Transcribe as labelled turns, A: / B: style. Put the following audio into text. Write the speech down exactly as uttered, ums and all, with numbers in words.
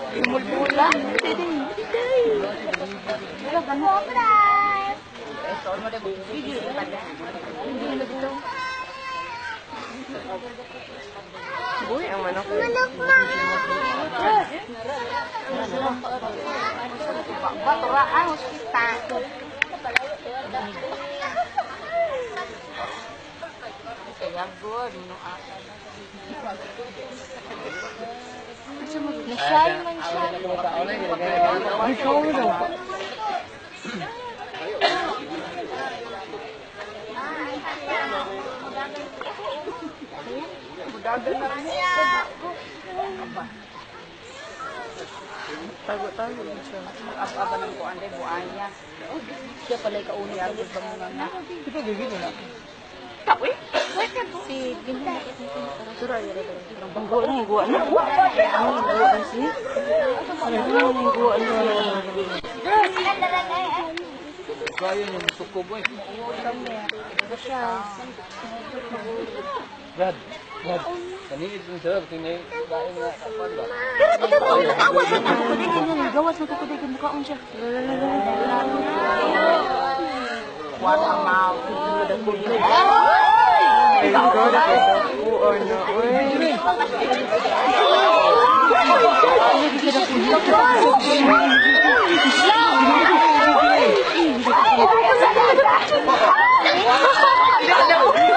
A: Mulbula. Uy, ang manok. Manok ma! Baturaan, hospital. Kaya good, minong asa. Nasay man siya. Ay, ikaw na. Budagan na rin siya. Tago-tago din siya. Aba-aba ng kuan din, buaya. Siya pala ikauna sa bangunan na. Ito, gigit na. Uy, si Ginta. Sura, yara ba? Ang guwa na, guwa na. Ang guwa na si. Ang guwa na. Kaya niya, suko boy. Brad, Brad. Kanilid mo sarap, tinay. Kain nga, kapan ba? Gawas na kukuday kang mukhaon siya. What a mouth. Ay, God, ako or no. Uy!